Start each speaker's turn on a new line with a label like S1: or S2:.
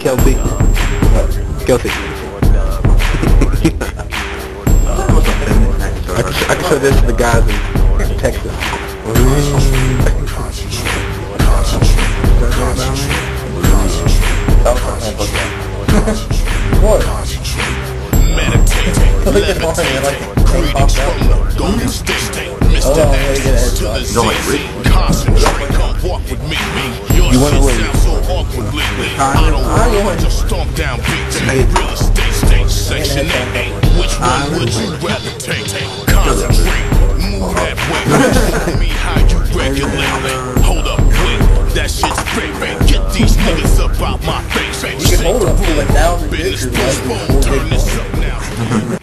S1: Kelsey. Kelsey. I can show this to the guys in Texas.
S2: What?
S3: Meditating, levitating, greetings from the golden state. Mr. X to the ZZ, concentrate, come walk with me. Your shit sounds so awkward lately. I don't want to stomp down BT, real estate state, section 8. Which one would you rather take? Concentrate, move that way. Show me how you regulate it. Hold up, wait, that shit's fake, man. Get these niggas up out my face.
S2: You can hold it up to 1,000
S3: Business
S2: pictures.
S3: postponed, turn this up now.